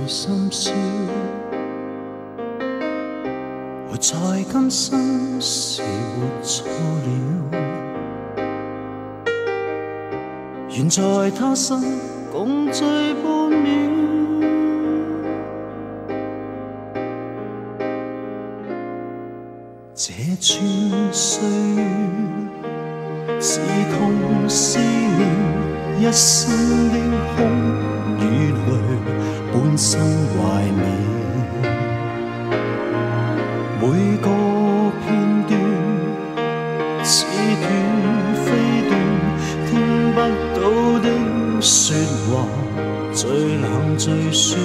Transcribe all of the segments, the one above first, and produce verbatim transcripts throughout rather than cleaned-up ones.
深宵，活在今生是活错了，愿在他生共聚半秒。这串岁月是痛思念，一生的空與淚，半生懷緬。每個片段似斷非斷，聽不到的說話，最冷最酸。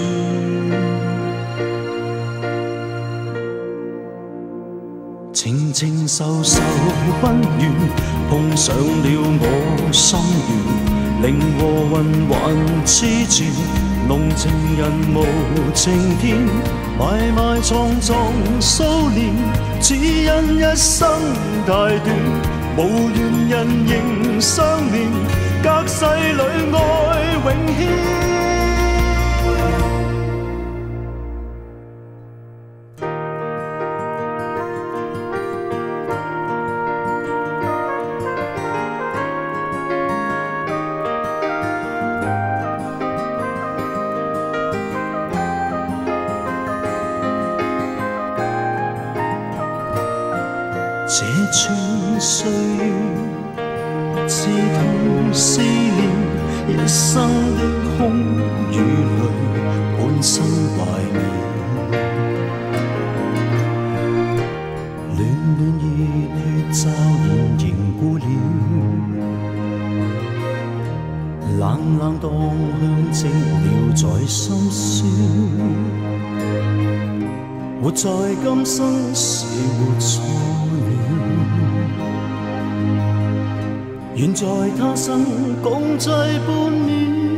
情情愁愁不怨，碰上了我心願，令和雲還痴纏，濃情人無情天，埋埋藏藏數年，只因一生太短，無緣人仍相連，隔世裏愛永牽。這串歲月刺痛思念，一生的空與淚，半生懷緬。暖暖熱血驟然凝固了，冷冷蕩向寂寥在深宵。活在今生是活錯了，願在他生共聚半秒。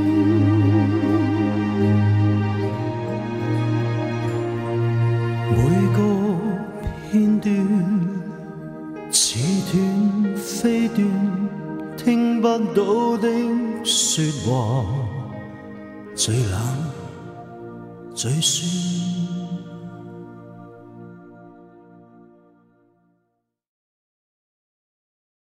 每個片段似斷非斷，聽不到的說話，最冷最酸。